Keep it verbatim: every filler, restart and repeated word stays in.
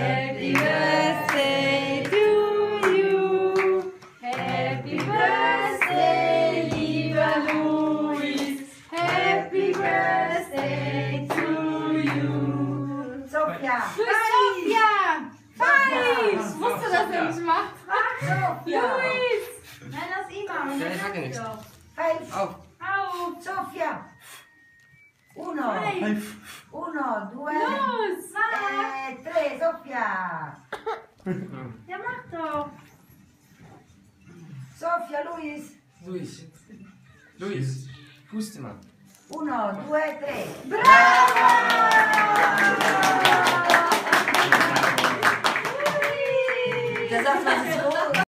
Happy Birthday to you. Happy Birthday, lieber Luis. Happy Birthday to you. Sophia. Für Sophia. Five. Ich wusste, dass er nicht macht. Sophia. Luis. Nein, das ist immer. Ja, ich sag dir nichts. Five. Auf. Auf. Sophia. Uno. Five. Uno, due, Los. Mach. e tre. Sophia. Ja, mach doch. Sophia, Luis. Luis. Luis. Puste mal. Uno, due, tre. Bravo! Der sagt, was ist